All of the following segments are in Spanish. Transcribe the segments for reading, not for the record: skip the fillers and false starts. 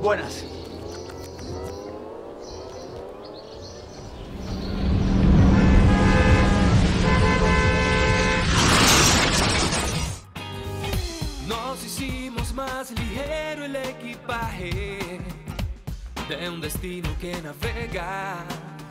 Buenas. Nos hicimos más ligero el equipaje de un destino que navega.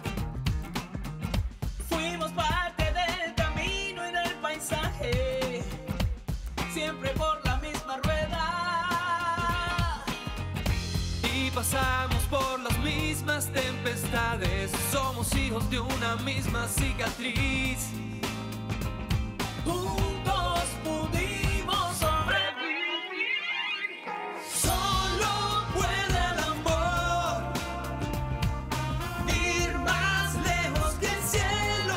Fuimos parte del camino y del paisaje, siempre por la misma rueda. Y pasamos por las mismas tempestades, somos hijos de una misma cicatriz. Juntos pudimos sobrevivir. Solo puede el amor ir más lejos que el cielo.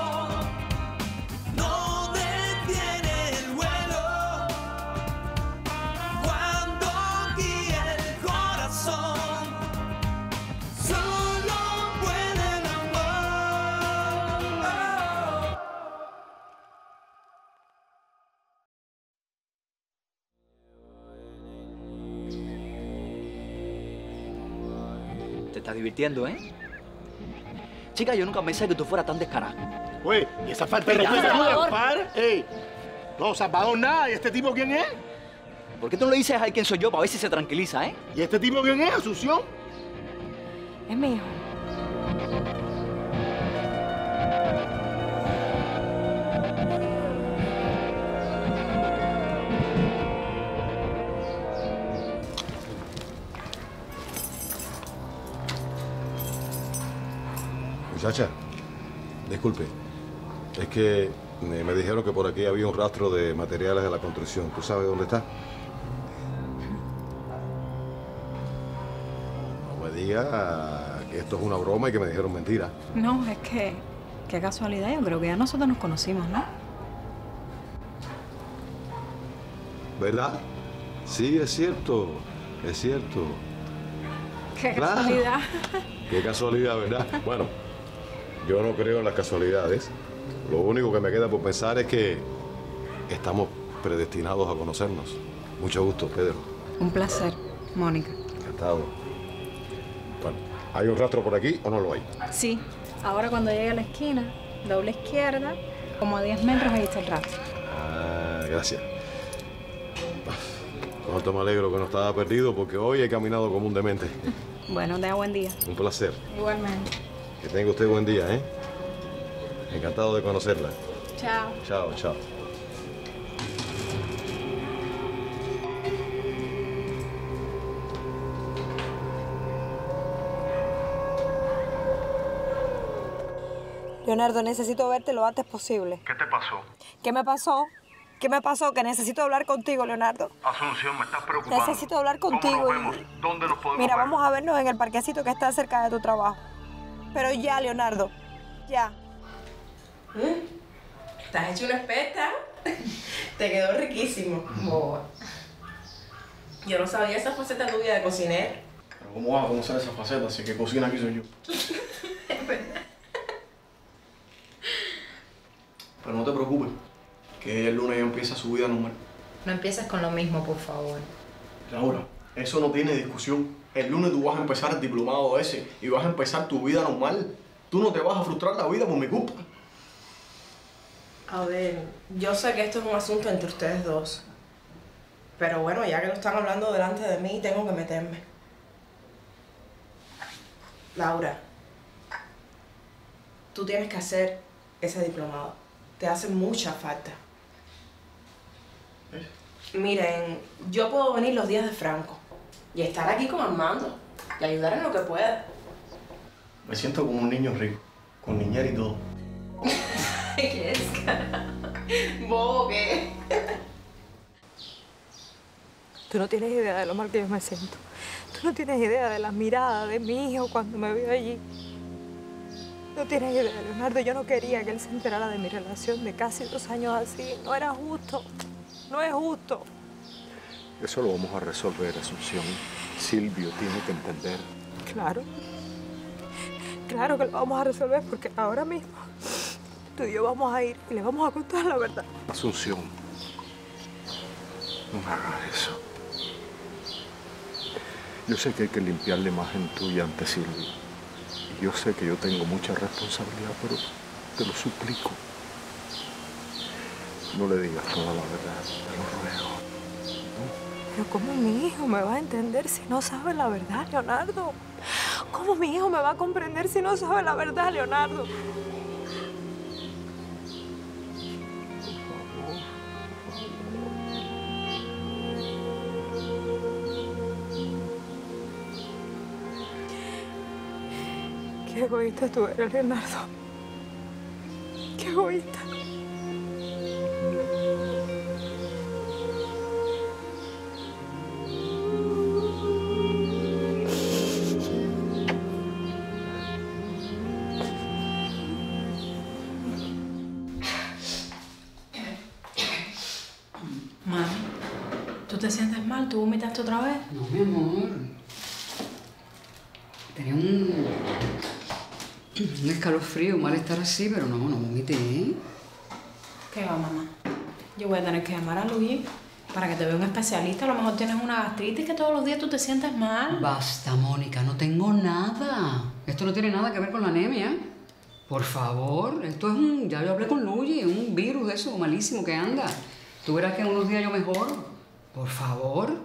No detiene el vuelo cuando guía el corazón. Solo puede el amor. Te estás divirtiendo, ¿eh? Chica, yo nunca pensé que tú fueras tan descarada. Güey, ¿y esa falta de respeto no es par? ¡Ey! No, Salvador, nada. ¿Y este tipo quién es? ¿Por qué tú no le dices a él quién soy yo para ver si se tranquiliza, eh? ¿Y este tipo quién es, Asunción? Es mi hijo. Muchacha, disculpe. Es que me dijeron que por aquí había un rastro de materiales de la construcción. ¿Tú sabes dónde está? No me diga que esto es una broma y que me dijeron mentira. No, es que... Qué casualidad, yo creo que ya nosotros nos conocimos, ¿no? ¿Verdad? Sí, es cierto. Es cierto. Qué Claro. casualidad. Qué casualidad, ¿verdad? Bueno, yo no creo en las casualidades. Lo único que me queda por pensar es que estamos predestinados a conocernos. Mucho gusto, Pedro. Un placer, Mónica. Encantado. Bueno, ¿hay un rastro por aquí o no lo hay? Sí, ahora cuando llegue a la esquina, doble izquierda, como a 10 metros, ahí está el rastro. Ah, gracias. Cuánto me alegro que no estaba perdido porque hoy he caminado como un demente. Bueno, tenga buen día. Un placer. Igualmente. Que tenga usted buen día, ¿eh? Encantado de conocerla. Chao. Chao, chao. Leonardo, necesito verte lo antes posible. ¿Qué te pasó? ¿Qué me pasó? ¿Qué me pasó? Que necesito hablar contigo, Leonardo. Asunción, me estás preocupando. Necesito hablar contigo. ¿Cómo nos vemos? ¿Dónde nos podemos Mira, ver? vamos a vernos en el parquecito que está cerca de tu trabajo. Pero ya, Leonardo. Ya. ¿Estás hecho una experta? Te quedó riquísimo. Boba. Yo no sabía esa faceta tuya de cocinero. Pero ¿cómo vas a conocer esa faceta si que cocina aquí soy yo? Es verdad. Pero no te preocupes, que el lunes ya empieza su vida normal. No empieces con lo mismo, por favor. Laura, eso no tiene discusión. El lunes tú vas a empezar el diplomado ese y vas a empezar tu vida normal. Tú no te vas a frustrar la vida por mi culpa. A ver, yo sé que esto es un asunto entre ustedes dos. Pero bueno, ya que lo están hablando delante de mí, tengo que meterme. Laura, tú tienes que hacer ese diplomado. Te hace mucha falta. Miren, yo puedo venir los días de Franco y estar aquí con Armando y ayudar en lo que pueda. Me siento como un niño rico, con niñera y todo. ¿Qué es, cara? ¿Bobo qué? Tú no tienes idea de lo mal que yo me siento. Tú no tienes idea de la mirada de mi hijo cuando me vio allí. No tienes idea, Leonardo. Yo no quería que él se enterara de mi relación de casi 2 años así. No era justo. No es justo. Eso lo vamos a resolver, Asunción. Silvio tiene que entender. Claro. Claro que lo vamos a resolver porque ahora mismo tú y yo vamos a ir y le vamos a contar la verdad. Asunción, no me hagas eso. Yo sé que hay que limpiar la imagen tuya ante Silvio. Y yo sé que yo tengo mucha responsabilidad, pero te lo suplico. No le digas toda la verdad, te lo ruego. Pero ¿cómo mi hijo me va a entender si no sabe la verdad, Leonardo? ¿Cómo mi hijo me va a comprender si no sabe la verdad, Leonardo? Qué egoísta tú eres, Leonardo. Qué egoísta. Mami, ¿tú te sientes mal? ¿Tú vomitaste otra vez? No, mi amor. Tenía un escalofrío, un malestar así, pero no vomité, ¿eh? ¿Qué va, mamá? Yo voy a tener que llamar a Luis para que te vea un especialista. A lo mejor tienes una gastritis que todos los días tú te sientes mal. Basta, Mónica, no tengo nada. Esto no tiene nada que ver con la anemia. Por favor, esto es un... Ya yo hablé con Luis, un virus de eso malísimo que anda. Tú verás que en unos días yo mejoro. Por favor.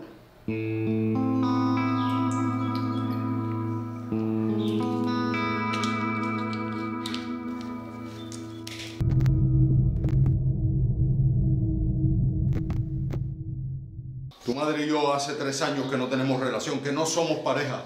Tu madre y yo hace 3 años que no tenemos relación, que no somos pareja.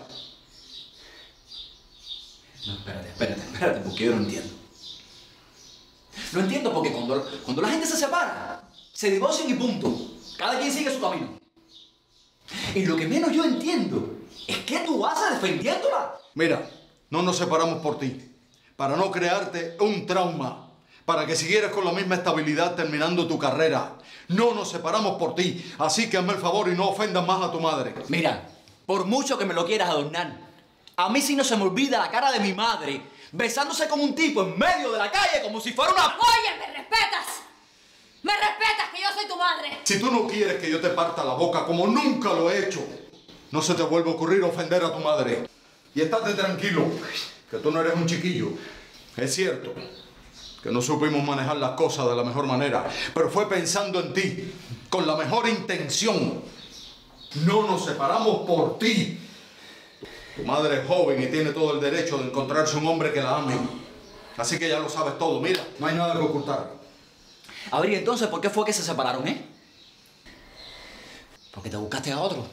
No, espérate, porque yo no entiendo. No entiendo porque cuando la gente se separa, se divorcian y punto. Cada quien sigue su camino. Y lo que menos yo entiendo es que tú haces defendiéndola. Mira, no nos separamos por ti, para no crearte un trauma, para que siguieras con la misma estabilidad terminando tu carrera. No nos separamos por ti, así que hazme el favor y no ofendas más a tu madre. Mira, por mucho que me lo quieras adornar, a mí sí no se me olvida la cara de mi madre besándose con un tipo en medio de la calle como si fuera una... Oye, ¿me respetas? ¿Me respetas que yo soy tu madre? Si tú no quieres que yo te parta la boca como nunca lo he hecho, no se te vuelva a ocurrir ofender a tu madre. Y estate tranquilo, que tú no eres un chiquillo. Es cierto que no supimos manejar las cosas de la mejor manera, pero fue pensando en ti, con la mejor intención. No nos separamos por ti. Tu madre es joven y tiene todo el derecho de encontrarse un hombre que la ame. Así que ya lo sabes todo. Mira, no hay nada que ocultar. A ver, ¿y entonces por qué fue que se separaron, eh? Porque te buscaste a otro.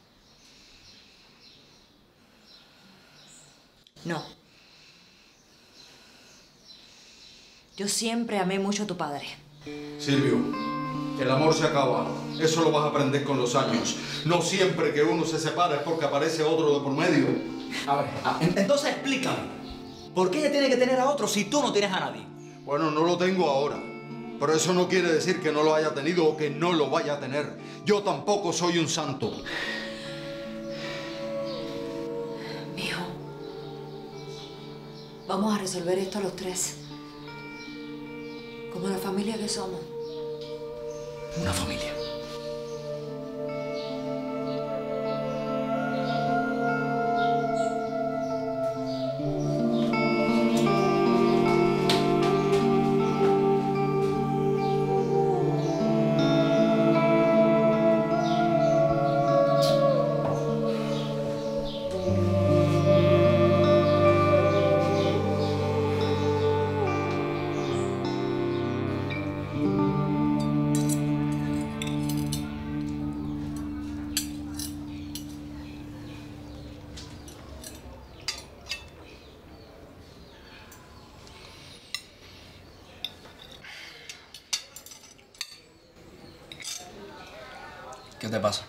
No. Yo siempre amé mucho a tu padre. Silvio, el amor se acaba. Eso lo vas a aprender con los años. No siempre que uno se separa es porque aparece otro de por medio. A ver, entonces explícame. ¿Por qué ella tiene que tener a otro si tú no tienes a nadie? Bueno, no lo tengo ahora. Pero eso no quiere decir que no lo haya tenido o que no lo vaya a tener. Yo tampoco soy un santo. Mijo, vamos a resolver esto los tres. Como la familia que somos. Una familia. ¿Qué te pasa?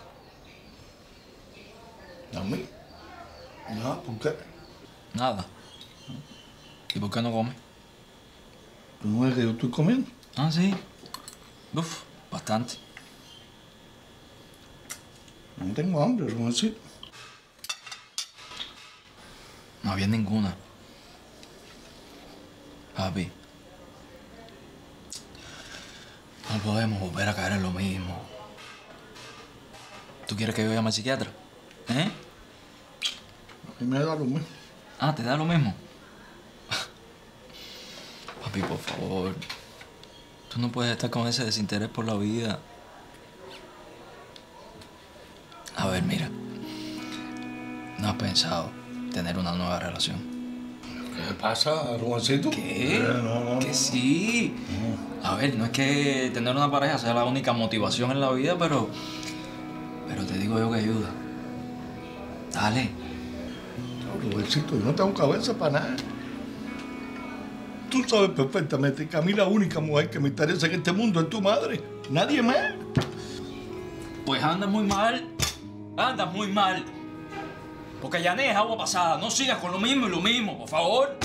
¿A mí? Nada, ¿por qué? Nada. ¿Y por qué no comes? ¿Tú no ves que yo estoy comiendo? Ah, sí. Uf, bastante. No tengo hambre, Romancito. No había ninguna. Papi. No podemos volver a caer en lo mismo. ¿Tú quieres que yo llame al psiquiatra? ¿Eh? A mí me da lo mismo. Ah, ¿te da lo mismo? Papi, por favor. Tú no puedes estar con ese desinterés por la vida. A ver, mira. ¿No has pensado tener una nueva relación? ¿Qué pasa, Rubancito? ¿Qué? No. Que sí. A ver, no es que tener una pareja sea la única motivación en la vida, pero te digo yo que ayuda. Dale. No, Rubancito, yo no tengo cabeza para nada. Tú sabes perfectamente que a mí la única mujer que me interesa en este mundo es tu madre. Nadie más. Pues andas muy mal. Andas muy mal. Porque Yané es agua pasada. No sigas con lo mismo y lo mismo, por favor.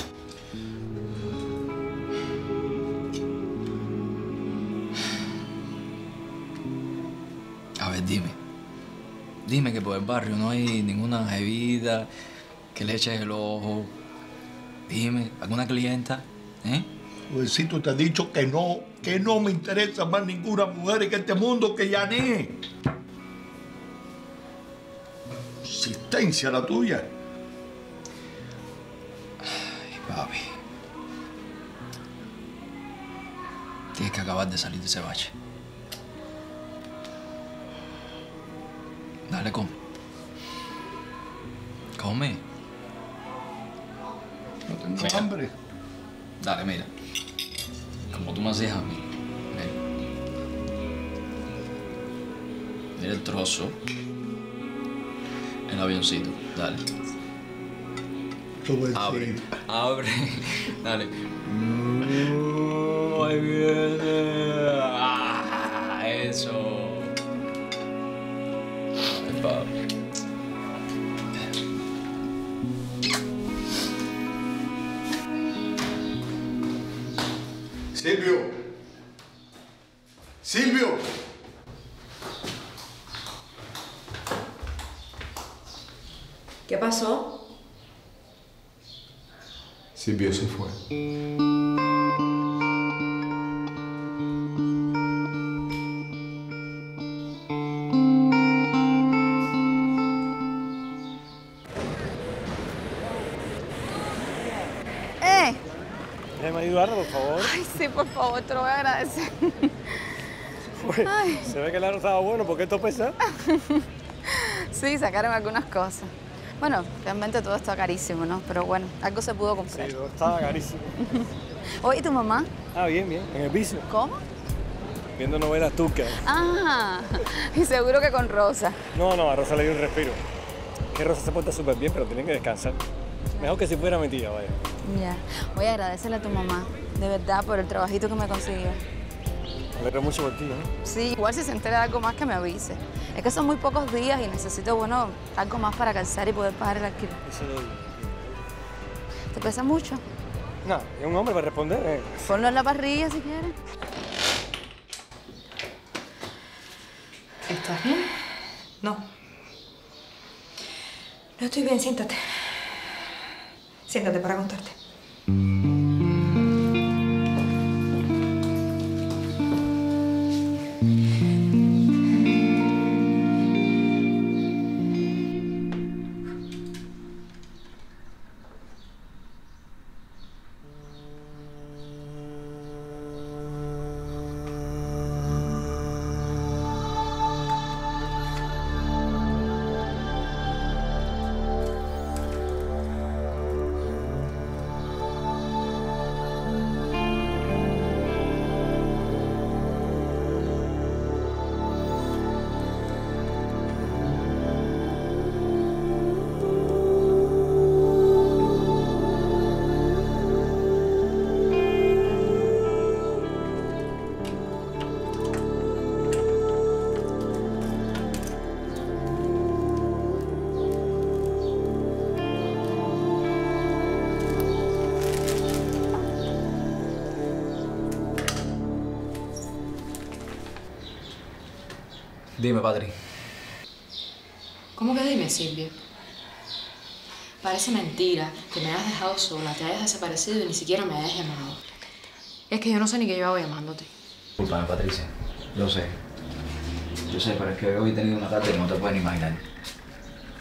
A ver, dime. Dime que por el barrio no hay ninguna bebida que le eches el ojo. Dime, ¿alguna clienta? Luisito, te he dicho que no me interesa más ninguna mujer en este mundo que Yané. Insistencia la tuya. Ay, papi. Tienes que acabar de salir de ese bache. Dale, come. Come. No tengo hambre. Dale, mira. Como tú me hacías a mí. Mira el trozo. El avioncito. Dale. Abre. Abre. Dale. Ahí viene. Ah, eso. Ay, papi. Silvio. Silvio. ¿Qué pasó? Silvio se fue. Déjame ayudarla, por favor. Ay, sí, por favor, te lo voy a agradecer. Pues, se ve que el aro estaba bueno, ¿por qué esto pesa? Sí, sacaron algunas cosas. Bueno, realmente todo está carísimo, ¿no? Pero bueno, algo se pudo comprar. Sí, todo estaba carísimo. Oye, ¿y tu mamá? Ah, bien, en el piso. ¿Cómo? Viendo novelas turcas. Ah, y seguro que con Rosa. No, a Rosa le dio un respiro. Que Rosa se porta súper bien, pero tiene que descansar. Mejor que si fuera mi tía, vaya. Ya. Voy a agradecerle a tu mamá, de verdad, por el trabajito que me consiguió. Me alegro mucho por ti, ¿no? Sí, igual si se entera de algo más que me avise. Es que son muy pocos días y necesito, bueno, algo más para calzar y poder pagar el alquiler. Eso lo digo. ¿Te pesa mucho? No, es un hombre para responder. Ponlo en la parrilla si quieres. ¿Estás bien? No. No estoy bien, siéntate. Siéntate para contarte. Dime, Patri. ¿Cómo que dime, Silvio? Parece mentira que me hayas dejado sola, te hayas desaparecido y ni siquiera me hayas llamado. Es que yo no sé ni qué yo hago llamándote. Discúlpame, Patricia. Yo sé, pero es que hoy he tenido una tarde que no te puedes ni imaginar.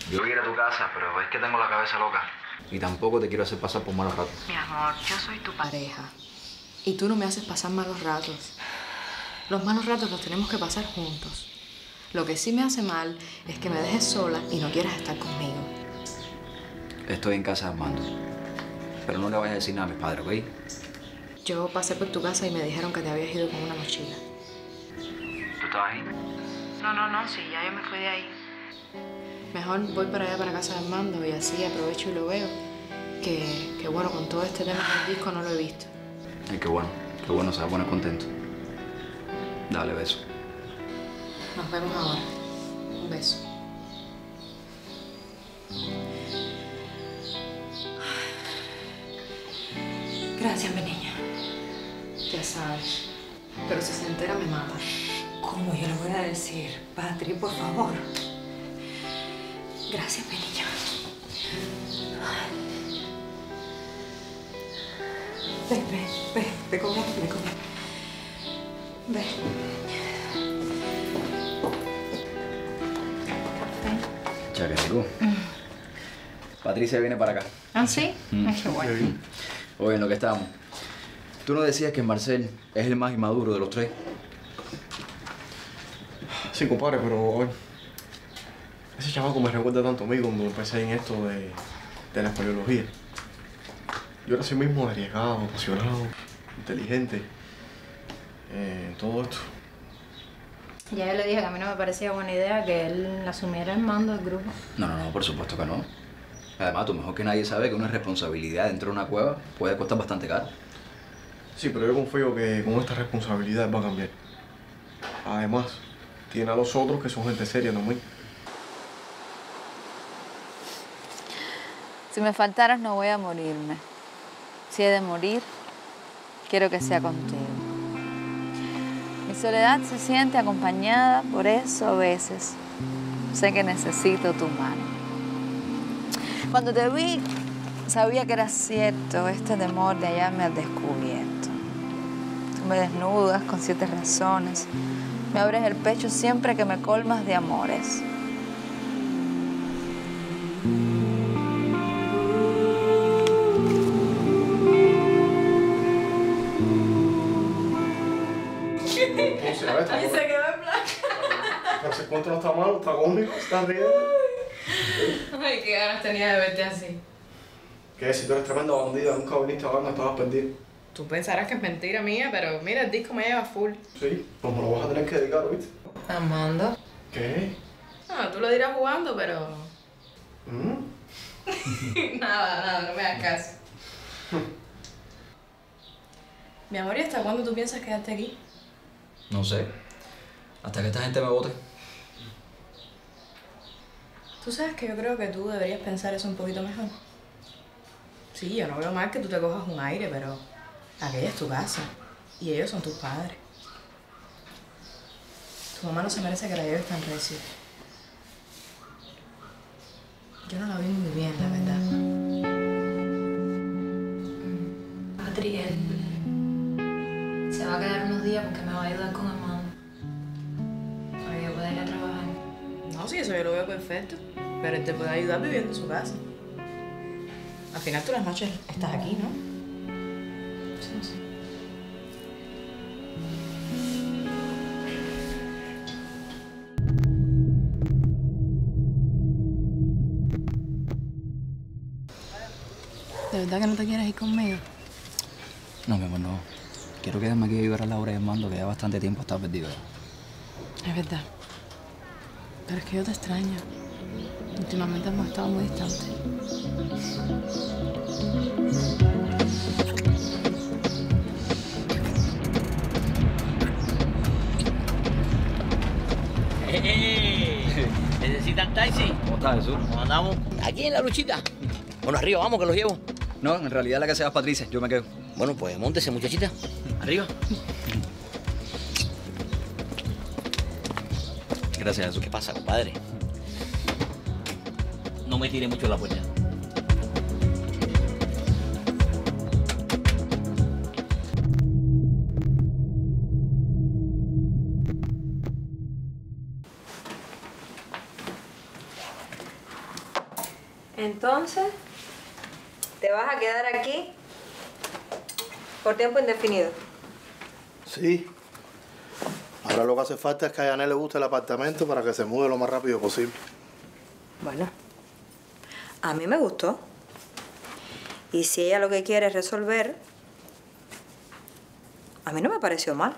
Yo voy a ir a tu casa, pero es que tengo la cabeza loca. Y tampoco te quiero hacer pasar por malos ratos. Mi amor, yo soy tu pareja. Y tú no me haces pasar malos ratos. Los malos ratos los tenemos que pasar juntos. Lo que sí me hace mal es que me dejes sola y no quieras estar conmigo. Estoy en casa de Armando. Pero no le vayas a decir nada a mis padres, ¿ok? Yo pasé por tu casa y me dijeron que te habías ido con una mochila. ¿Tú estabas ahí? No, sí, ya yo me fui de ahí. Mejor voy para allá, para casa de Armando, y así aprovecho y lo veo. Que bueno, con todo este tema del disco no lo he visto. Ay, qué bueno, se va a poner contento. Dale, beso. Nos vemos ahora. Un beso. Gracias, mi niña. Ya sabes. Pero si se entera me mata. ¿Cómo yo le voy a decir? Patri, por favor. Gracias, mi niña. Ve con él, ve con él. Ve. Ya que rico. Patricia viene para acá. ¿Ah, sí? Ay, qué bueno. Oye, en lo que estábamos. ¿Tú no decías que Marcel es el más inmaduro de los tres? Sí, compadre, pero ese chamaco me recuerda tanto a mí cuando empecé en esto de la espeleología. Yo era así mismo arriesgado, apasionado, inteligente, todo esto. Ya yo le dije que a mí no me parecía buena idea que él asumiera el mando del grupo. No, por supuesto que no. Además, tú mejor que nadie sabe que una responsabilidad dentro de una cueva puede costar bastante caro. Sí, pero yo confío que con esta responsabilidad va a cambiar. Además, tiene a los otros que son gente seria también. Si me faltaras no voy a morirme. Si he de morir, quiero que sea contigo. Mi soledad se siente acompañada, por eso a veces sé que necesito tu mano. Cuando te vi, sabía que era cierto este temor de hallarme al descubierto. Tú me desnudas con 7 razones, me abres el pecho siempre que me colmas de amores. Ahí se quedó en blanco. Pero ese cuento no está malo, está cómico, está riendo. Ay, qué ganas tenía de verte así. ¿Qué? Si tú eres tremenda bandida, nunca viniste a verme, estabas perdido. Tú pensarás que es mentira mía, pero mira, el disco me lleva full. Sí, pues me lo vas a tener que dedicar, ¿viste? Armando. ¿Qué? No, tú lo dirás jugando, pero... nada, no me hagas caso. Mi amor, ¿y hasta cuándo tú piensas quedarte aquí? No sé. Hasta que esta gente me vote. Tú sabes que yo creo que tú deberías pensar eso un poquito mejor. Sí, yo no veo mal que tú te cojas un aire, pero aquella es tu casa y ellos son tus padres. Tu mamá no se merece que la lleves tan recio. Yo no la vi muy bien, la verdad. Patri, él se va a quedar unos días porque me va a ayudar con Armando. Para que yo pueda ir a trabajar. No, sí, eso yo lo veo perfecto. Pero él te puede ayudar viviendo en su casa. Al final tú las noches estás aquí, ¿no? Sí, sí. ¿De verdad que no te quieres ir conmigo? No, mi amor, no. Quiero quedarme aquí y ayudar a Laura y Armando, que ya bastante tiempo está perdido. Es verdad. Pero es que yo te extraño. Últimamente hemos estado muy distantes. ¿Necesitan taxi? ¿Cómo estás, Jesús? ¿Cómo andamos? Aquí en la luchita. Bueno, arriba, vamos, que los llevo. No, en realidad la que se va es Patricia, yo me quedo. Bueno, pues móntese, muchachita. Arriba. Gracias, Jesús. ¿Qué pasa, compadre? No me tire mucho la puerta. Entonces, ¿te vas a quedar aquí por tiempo indefinido? Sí. Ahora lo que hace falta es que a Yané le guste el apartamento para que se mude lo más rápido posible. Bueno, a mí me gustó. Y si ella lo que quiere es resolver, a mí no me pareció mal.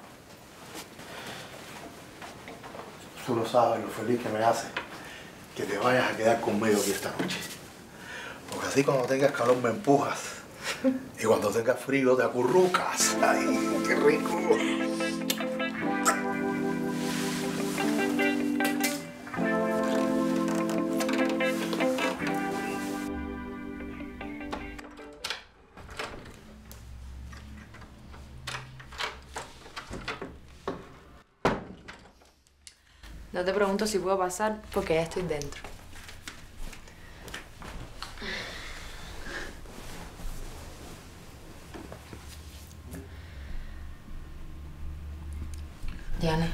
Tú no sabes lo feliz que me hace que te vayas a quedar conmigo aquí esta noche. Porque así cuando tengas calor me empujas. Y cuando tengas frío te acurrucas. ¡Ay, qué rico! No te pregunto si puedo pasar porque ya estoy dentro. Yané,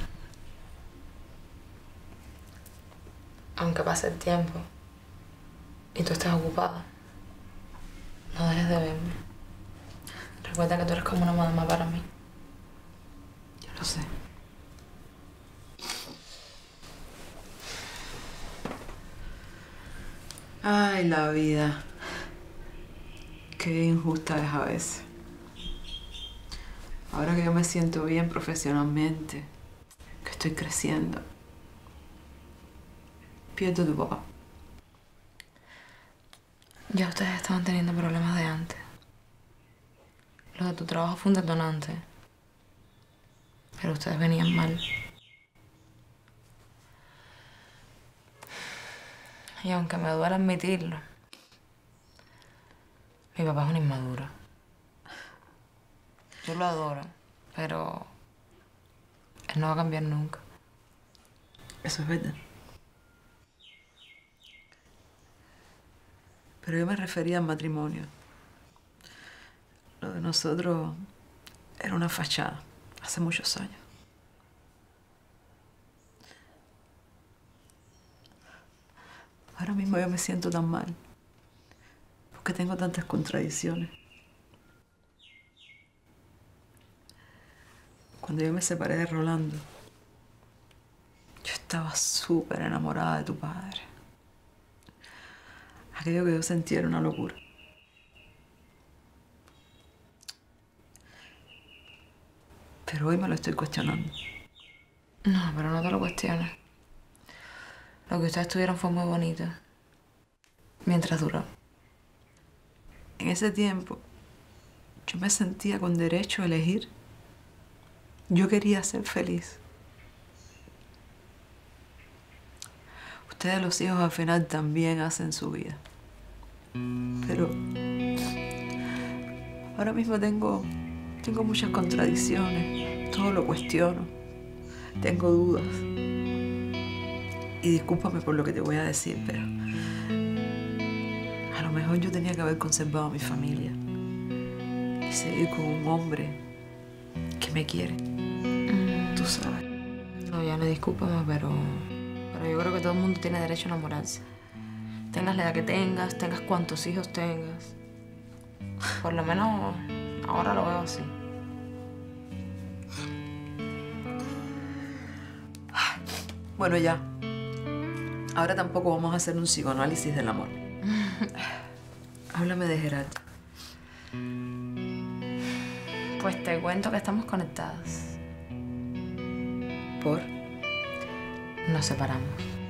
aunque pase el tiempo y tú estés ocupada, no dejes de verme. Recuerda que tú eres como una mamá para mí. Yo lo sé. Ay, la vida. Qué injusta es a veces. Ahora que yo me siento bien profesionalmente, que estoy creciendo, pierdo a tu papá. Ya ustedes estaban teniendo problemas de antes. Lo de tu trabajo fue un detonante. Pero ustedes venían mal. Y aunque me duele admitirlo, mi papá es un inmaduro. Yo lo adoro, pero él no va a cambiar nunca. Eso es verdad. Pero yo me refería al matrimonio. Lo de nosotros era una fachada, hace muchos años. Ahora mismo yo me siento tan mal, porque tengo tantas contradicciones. Cuando yo me separé de Rolando, yo estaba súper enamorada de tu padre. Aquello que yo sentía era una locura. Pero hoy me lo estoy cuestionando. No, pero no te lo cuestiones. Lo que ustedes tuvieron fue muy bonito. Mientras duró. En ese tiempo, yo me sentía con derecho a elegir. Yo quería ser feliz. Ustedes, los hijos, al final también hacen su vida. Pero ahora mismo tengo muchas contradicciones. Todo lo cuestiono. Tengo dudas. Y discúlpame por lo que te voy a decir, pero a lo mejor yo tenía que haber conservado a mi familia y seguir con un hombre que me quiere. Tú sabes. No, ya no, discúlpame, pero yo creo que todo el mundo tiene derecho a enamorarse. Tengas la edad que tengas cuantos hijos tengas. Por lo menos ahora lo veo así. Bueno, ya. Ahora tampoco vamos a hacer un psicoanálisis del amor. Háblame de Gerardo. Pues te cuento que estamos conectadas. ¿Por? Nos separamos.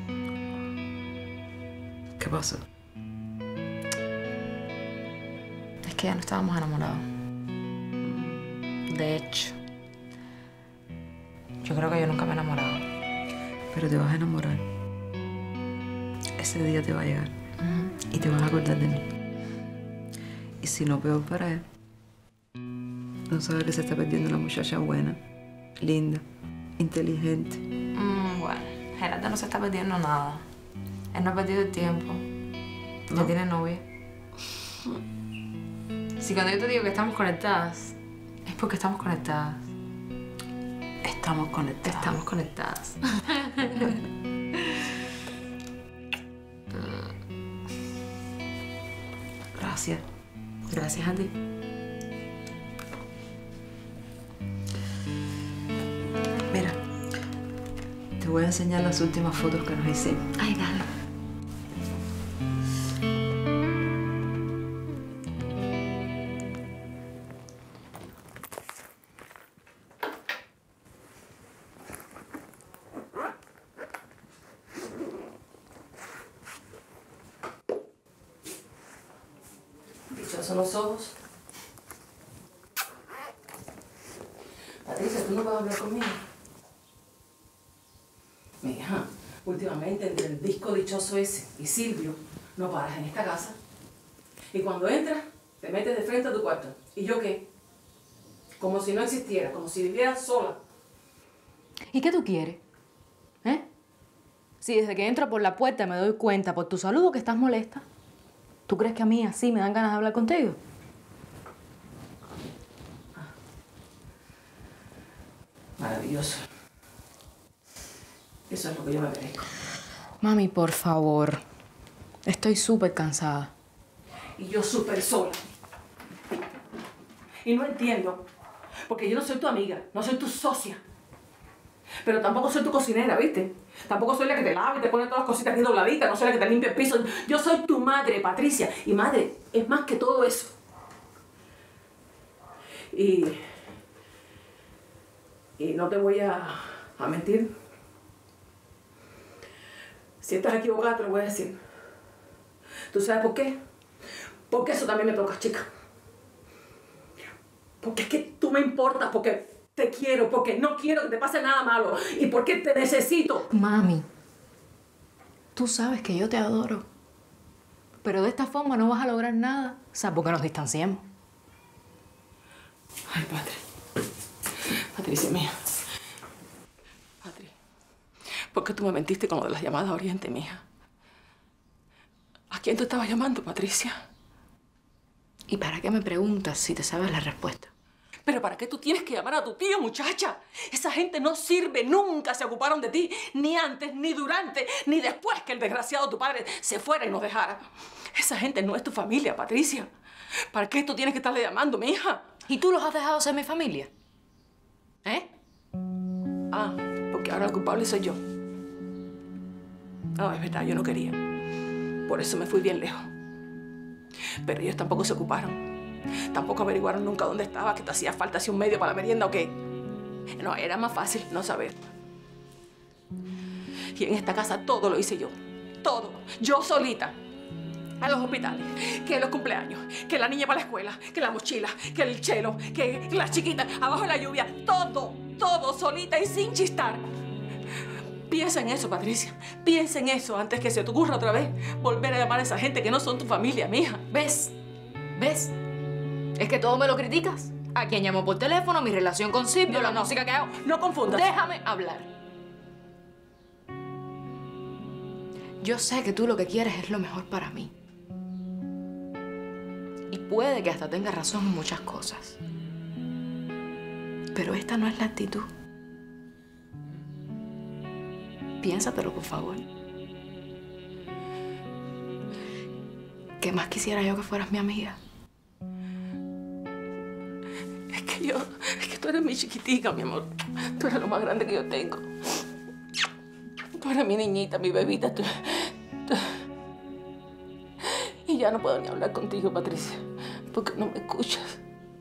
¿Qué pasó? Es que ya no estábamos enamorados. De hecho, yo creo que yo nunca me he enamorado. Pero te vas a enamorar. Ese día te va a llegar. Y te vas a acordar de mí. Y si no, peor para él. No sabe que se está perdiendo una muchacha buena, linda, inteligente. Bueno, Gerardo no se está perdiendo nada. Él no ha perdido el tiempo. ¿No? Ya tiene novia. Si cuando yo te digo que estamos conectadas, es porque estamos conectadas. Estamos conectadas. Estamos conectadas. Gracias. Gracias a ti. Mira, te voy a enseñar las últimas fotos que nos hicimos. Ay, dale. Dichosos los ojos. Patricia, ¿tú no vas a hablar conmigo? Mija, últimamente entre el disco dichoso ese y Silvio, no paras en esta casa. Y cuando entras, te metes de frente a tu cuarto. ¿Y yo qué? Como si no existiera, como si viviera sola. ¿Y qué tú quieres? ¿Eh? Si desde que entro por la puerta me doy cuenta por tu saludo que estás molesta, ¿tú crees que a mí así me dan ganas de hablar contigo? Maravilloso. Eso es lo que yo me merezco. Mami, por favor. Estoy súper cansada. Y yo súper sola. Y no entiendo, porque yo no soy tu amiga, no soy tu socia. Pero tampoco soy tu cocinera, ¿viste? Tampoco soy la que te lava y te pone todas las cositas aquí dobladitas, no soy la que te limpia el piso. Yo soy tu madre, Patricia. Y madre es más que todo eso. Y no te voy a mentir. Si estás equivocada, te lo voy a decir. ¿Tú sabes por qué? Porque eso también me toca, chica. Porque es que tú me importas, porque te quiero, porque no quiero que te pase nada malo y porque te necesito. Mami, tú sabes que yo te adoro. Pero de esta forma no vas a lograr nada, salvo que nos distanciemos. Ay, Patricia mía. Patri, ¿por qué tú me mentiste con lo de las llamadas a Oriente, mija? ¿A quién tú estabas llamando, Patricia? ¿Y para qué me preguntas si te sabes la respuesta? ¿Pero para qué tú tienes que llamar a tu tío, muchacha? Esa gente no sirve, nunca se ocuparon de ti, ni antes, ni durante, ni después que el desgraciado tu padre se fuera y nos dejara. Esa gente no es tu familia, Patricia. ¿Para qué tú tienes que estarle llamando, mi hija? ¿Y tú los has dejado ser mi familia? ¿Eh? Ah, porque ahora el culpable soy yo. No, es verdad, yo no quería. Por eso me fui bien lejos. Pero ellos tampoco se ocuparon. Tampoco averiguaron nunca dónde estaba, que te hacía falta si un medio para la merienda o qué. No, era más fácil no saber. Y en esta casa todo lo hice yo. Todo. Yo solita. A los hospitales, que los cumpleaños, que la niña para la escuela, que la mochila, que el chelo, que las chiquitas, abajo de la lluvia. Todo, todo solita y sin chistar. Piensa en eso, Patricia. Piensa en eso antes que se te ocurra otra vez volver a llamar a esa gente que no son tu familia, mija. ¿Ves? ¿Ves? ¿Es que todo me lo criticas? ¿A quién llamo por teléfono? ¿Mi relación con Silvio? ¿La música que hago? No confundas. Déjame hablar. Yo sé que tú lo que quieres es lo mejor para mí. Y puede que hasta tengas razón en muchas cosas. Pero esta no es la actitud. Piénsatelo, por favor. ¿Qué más quisiera yo que fueras mi amiga? Es que tú eres mi chiquitica, mi amor. Tú eres lo más grande que yo tengo. Tú eres mi niñita, mi bebita. Y ya no puedo ni hablar contigo, Patricia, porque no me escuchas.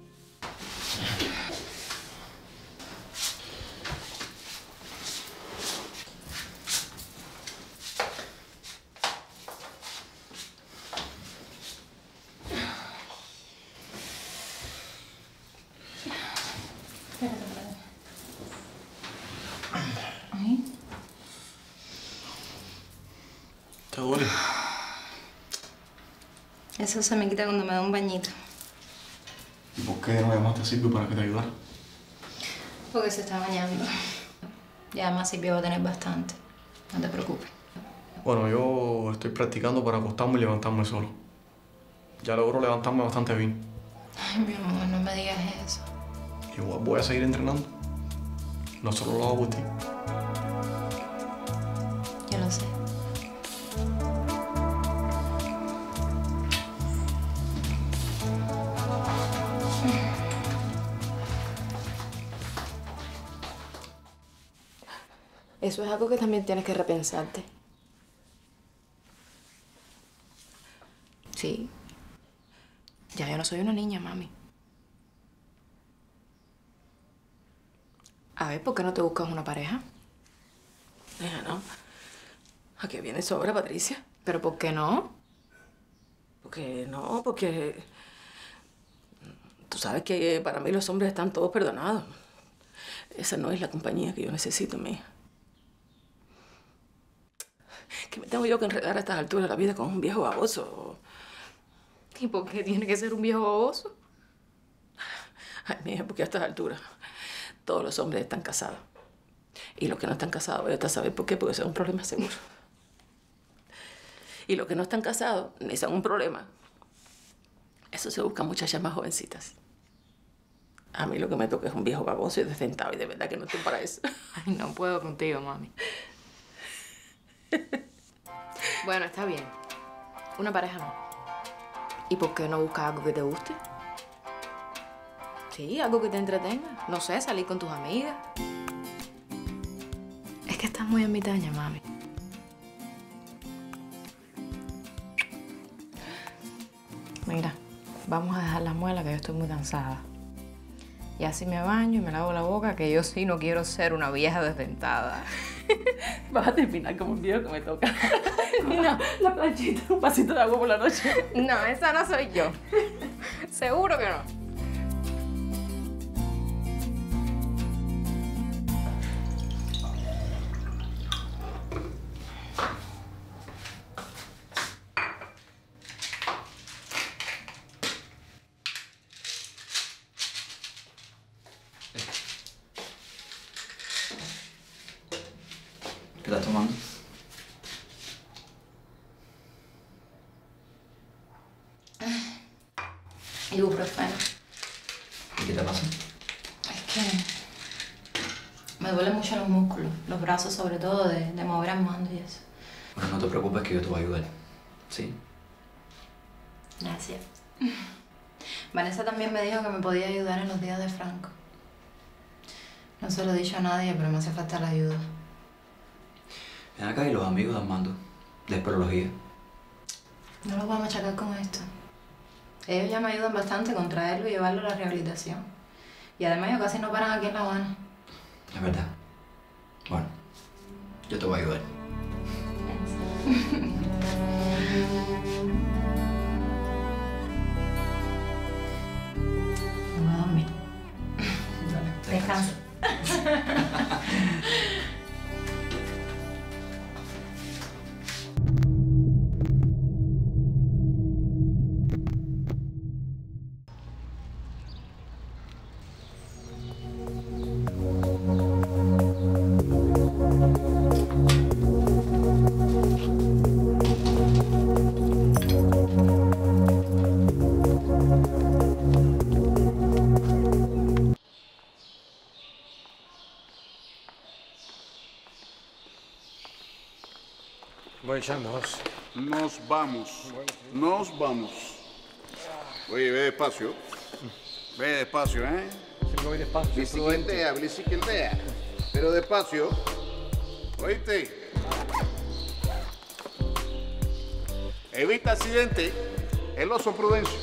¿Te duele? Eso se me quita cuando me da un bañito. ¿Y por qué no llamaste a Silvio para que te ayudara? Porque se está bañando. Y además Silvio va a tener bastante. No te preocupes. Bueno, yo estoy practicando para acostarme y levantarme solo. Ya logro levantarme bastante bien. Ay, mi amor, no me digas eso. Igual voy a seguir entrenando. No solo lo hago por ti. Yo lo sé. eso es algo que también tienes que repensarte. Sí. Ya yo no soy una niña, mami. A ver, ¿por qué no te buscas una pareja? Hija, no. ¿A qué viene sobra, Patricia? ¿Pero por qué no? Porque no, porque... Tú sabes que para mí los hombres están todos perdonados. Esa no es la compañía que yo necesito, mía. ¿Qué me tengo yo que enredar a estas alturas de la vida con un viejo baboso? ¿Y por qué tiene que ser un viejo baboso? Ay, mija, porque a estas alturas todos los hombres están casados. Y los que no están casados, voy a saber por qué, porque eso es un problema seguro. Y los que no están casados, ni son un problema. Eso se busca muchachas más jovencitas. A mí lo que me toca es un viejo baboso y desdentado, y de verdad que no estoy para eso. Ay, no puedo contigo, mami. Bueno, está bien. Una pareja no. ¿Y por qué no buscas algo que te guste? Sí, algo que te entretenga. No sé, salir con tus amigas. Es que estás muy ermitaña, mami. Mira, vamos a dejar la muela, que yo estoy muy cansada. Y así me baño y me lavo la boca, que yo sí no quiero ser una vieja desdentada. Vas a terminar como un viejo que me toca. Mira, la planchita, un vasito de agua por la noche. No, esa no soy yo. Seguro que no. ¿Qué estás tomando? Ibuprofeno. ¿Y qué te pasa? Es que me duelen mucho los músculos, los brazos sobre todo, de mover el mando y eso. Bueno, no te preocupes que yo te voy a ayudar. ¿Sí? Gracias. Vanessa también me dijo que me podía ayudar en los días de Franco. No se lo he dicho a nadie, pero me hace falta la ayuda. Ven acá y los amigos de Armando, de esperología. No los voy a machacar con esto. Ellos ya me ayudan bastante con traerlo y llevarlo a la rehabilitación. Y además ellos casi no paran aquí en La Habana. Es verdad. Bueno, yo te voy a ayudar. Me voy a dormir. Dale, Descansa. Voy echando, José. Nos vamos. Nos vamos. Oye, ve despacio. Ve despacio, ¿eh? Siempre voy despacio. Bicicletea, bicicletea. Pero despacio. ¿Oíste? Evita accidente. El oso Prudencio.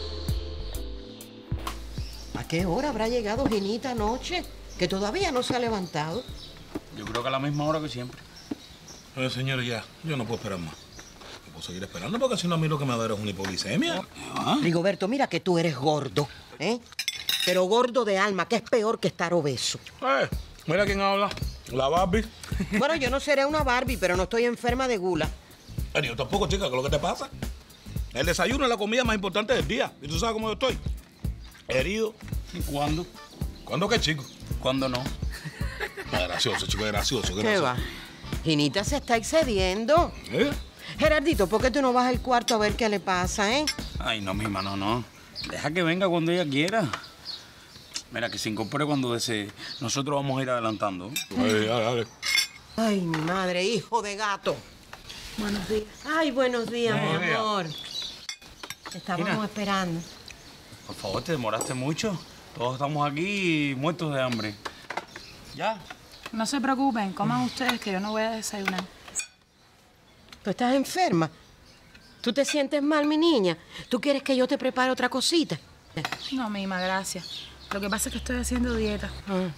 ¿A qué hora habrá llegado Ginita anoche? Que todavía no se ha levantado. Yo creo que a la misma hora que siempre. Oye, señor, ya. Yo no puedo esperar más. No puedo seguir esperando porque si no a mí lo que me va a dar es una hipoglicemia. Rigoberto, mira que tú eres gordo, ¿eh? Pero gordo de alma, que es peor que estar obeso. Mira quién habla. La Barbie. Bueno, yo no seré una Barbie, pero no estoy enferma de gula. Yo tampoco, chica, ¿qué es lo que te pasa? El desayuno es la comida más importante del día. ¿Y tú sabes cómo yo estoy? Herido. ¿Y cuándo? ¿Cuándo qué, chico? ¿Cuándo no? Gracioso, chico, gracioso. ¿Qué va? Ginita se está excediendo. ¿Eh? Gerardito, ¿por qué tú no vas al cuarto a ver qué le pasa, eh? Ay, no, misma, no. Deja que venga cuando ella quiera. Mira, que se incorpore cuando desee. Nosotros vamos a ir adelantando. Dale. Ay, mi madre, hijo de gato. Buenos días. Ay, buenos días, Buenos mi días. amor. Te estábamos Gina. esperando. Por favor, te demoraste mucho. Todos estamos aquí muertos de hambre. ¿Ya? No se preocupen, coman ustedes que yo no voy a desayunar. ¿Tú estás enferma? ¿Tú te sientes mal, mi niña? ¿Tú quieres que yo te prepare otra cosita? No, mima, gracias. Lo que pasa es que estoy haciendo dieta.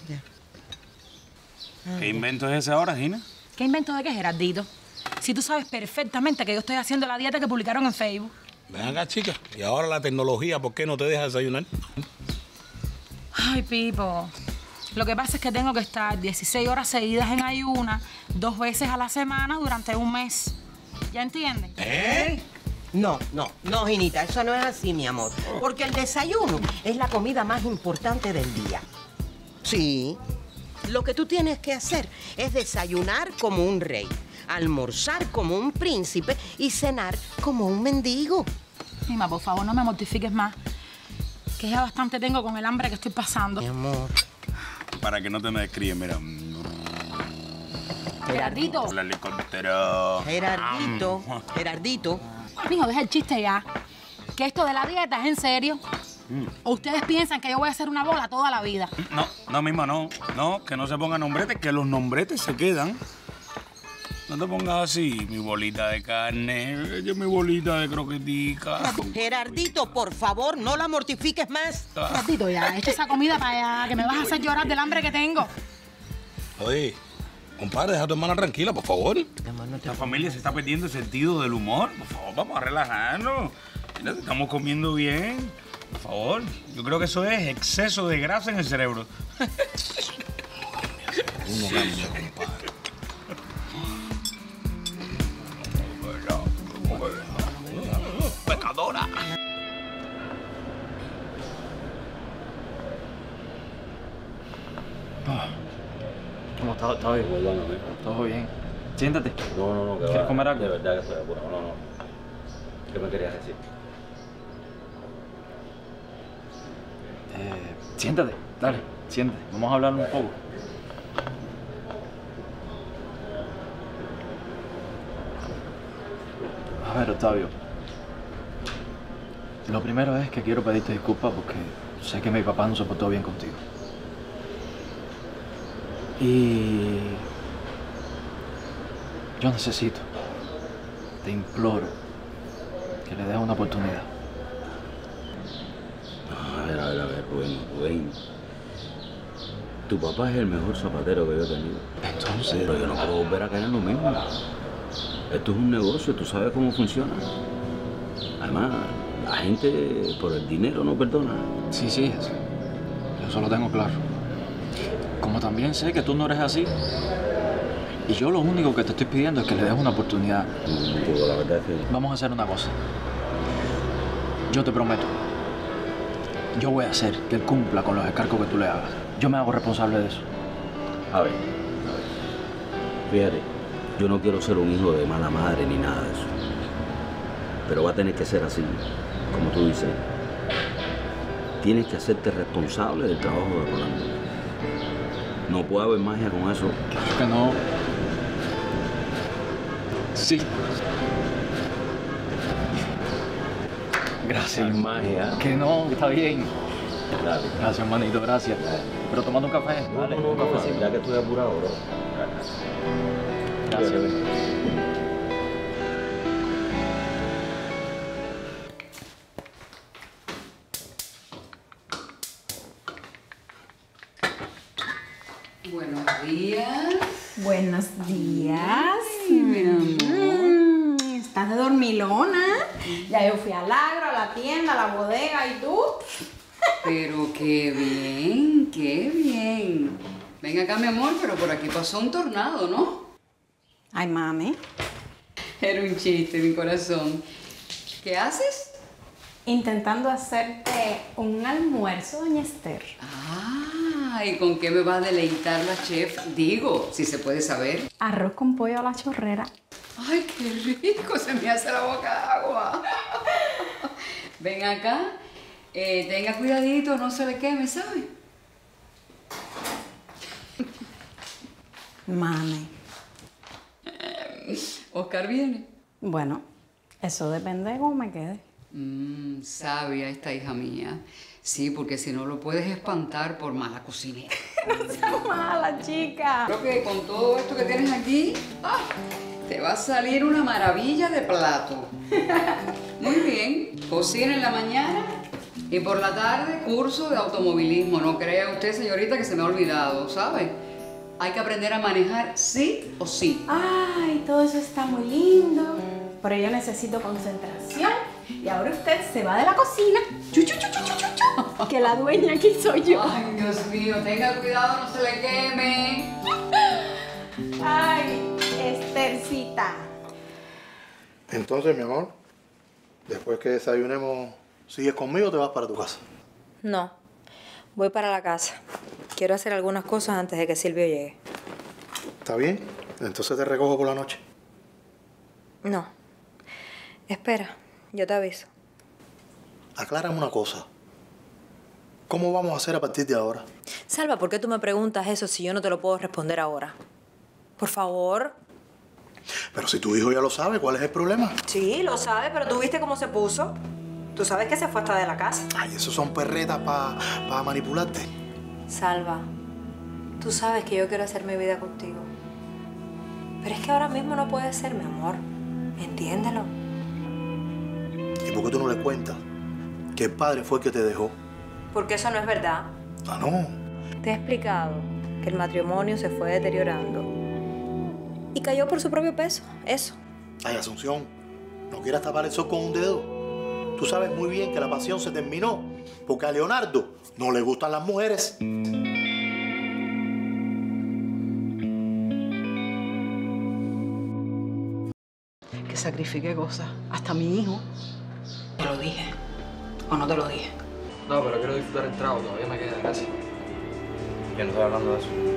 ¿Qué invento es ese ahora, Gina? ¿Qué invento de qué, Gerardito? Si tú sabes perfectamente que yo estoy haciendo la dieta que publicaron en Facebook. Ven acá, chica. Y ahora la tecnología, ¿por qué no te deja desayunar? Ay, Pipo. Lo que pasa es que tengo que estar 16 horas seguidas en ayuna 2 veces a la semana durante un mes. ¿Ya entienden? No, Ginita, eso no es así, mi amor. Porque el desayuno es la comida más importante del día. Sí. Lo que tú tienes que hacer es desayunar como un rey, almorzar como un príncipe y cenar como un mendigo. Mima, por favor, no me mortifiques más. Que ya bastante tengo con el hambre que estoy pasando. Mi amor. Para que no te me descríes, mira. Gerardito. El helicóptero. Gerardito. Mijo, deja el chiste ya. Que esto de la dieta es en serio. ¿O ustedes piensan que yo voy a hacer una bola toda la vida? No, misma, no. No, que no se pongan nombretes, que los nombretes se quedan. No te pongas así, mi bolita de carne, mi bolita de croquetica. Gerardito, por favor, no la mortifiques más. Gerardito, ya, echa esa comida para allá, que me vas a hacer llorar del hambre que tengo. Oye, compadre, deja a tu hermana tranquila, por favor. La familia se está perdiendo el sentido del humor. Por favor, vamos a relajarnos. Mira, estamos comiendo bien. Por favor, yo creo que eso es exceso de grasa en el cerebro. Uno cambia, compadre. Pecadora. ¿Cómo estás? ¿Está bien? ¿Todo bien? Siéntate. No. ¿Quieres comer algo? De verdad que estoy apurado. No. ¿Qué me querías decir? Siéntate, dale, siéntate. Vamos a hablar un poco. A ver, Octavio. Lo primero es que quiero pedirte disculpas porque sé que mi papá no se portó bien contigo. Y yo necesito, te imploro, que le des una oportunidad. A ver, Rubén. Tu papá es el mejor zapatero que yo he tenido. Entonces... Pero yo no puedo volver a caer en lo mismo. Esto es un negocio, tú sabes cómo funciona. Además, la gente por el dinero no perdona. Sí, eso lo tengo claro. Como también sé que tú no eres así. Y yo lo único que te estoy pidiendo es que le des una oportunidad. La verdad es que... Vamos a hacer una cosa. Yo te prometo. Yo voy a hacer que él cumpla con los encargos que tú le hagas. Yo me hago responsable de eso. A ver. Fíjate, yo no quiero ser un hijo de mala madre ni nada de eso. Pero va a tener que ser así, como tú dices. Tienes que hacerte responsable del trabajo de Rolando. No puede haber magia con eso. Claro que no. Sí. Gracias. Hay magia. Que no, está bien. Dale. Gracias, hermanito, gracias. Pero tomando un café. Dale, un cafecito. Ya que estoy apurado, bro. Gracias. Buenos días. Buenos días. Ay, mi amor. Estás de dormilona. Ya yo fui al agro, a la tienda, a la bodega, ¿y tú? Pero qué bien, qué bien. Ven acá, mi amor, pero por aquí pasó un tornado, ¿no? Ay, mami. Era un chiste, mi corazón. ¿Qué haces? Intentando hacerte un almuerzo, doña Esther. Ah, ¿y con qué me va a deleitar la chef? Digo, si se puede saber. Arroz con pollo a la chorrera. Ay, qué rico, se me hace la boca agua. Ven acá, tenga cuidadito, no se le queme, ¿sabe? Mami. Oscar viene. Bueno, eso depende de cómo me quede. Sabia esta hija mía. Sí, porque si no lo puedes espantar por mala cocinera. ¡Esa mala, chica! Creo que con todo esto que tienes aquí, te va a salir una maravilla de plato. Muy bien. Cocina en la mañana y por la tarde curso de automovilismo. No crea usted, señorita, que se me ha olvidado, ¿sabe? Hay que aprender a manejar sí o sí. Ay, todo eso está muy lindo, pero yo necesito concentración. Y ahora usted se va de la cocina, que la dueña aquí soy yo. Ay, Dios mío, tenga cuidado, no se le queme. Ay, Esthercita. Entonces, mi amor, después que desayunemos, ¿sigues conmigo o te vas para tu casa? No, voy para la casa. Quiero hacer algunas cosas antes de que Silvio llegue. ¿Está bien? Entonces te recojo por la noche. No. Espera, yo te aviso. Aclárame una cosa. ¿Cómo vamos a hacer a partir de ahora? Salva, ¿por qué tú me preguntas eso si yo no te lo puedo responder ahora? Por favor. Pero si tu hijo ya lo sabe, ¿cuál es el problema? Sí, lo sabe, pero ¿tú viste cómo se puso? Tú sabes que se fue hasta de la casa. Ay, eso son perretas para manipularte. Salva, tú sabes que yo quiero hacer mi vida contigo. Pero es que ahora mismo no puede ser, mi amor. Entiéndelo. ¿Y por qué tú no le cuentas que el padre fue el que te dejó? Porque eso no es verdad. Ah, no. Te he explicado que el matrimonio se fue deteriorando y cayó por su propio peso. Eso. Ay, Asunción, no quieras tapar el sol con un dedo. Tú sabes muy bien que la pasión se terminó porque a Leonardo no le gustan las mujeres. Que sacrifique cosas, hasta mi hijo. Te lo dije. ¿O no te lo dije? No, pero quiero disfrutar el trago, todavía me queda en casa. Yo no estoy hablando de eso.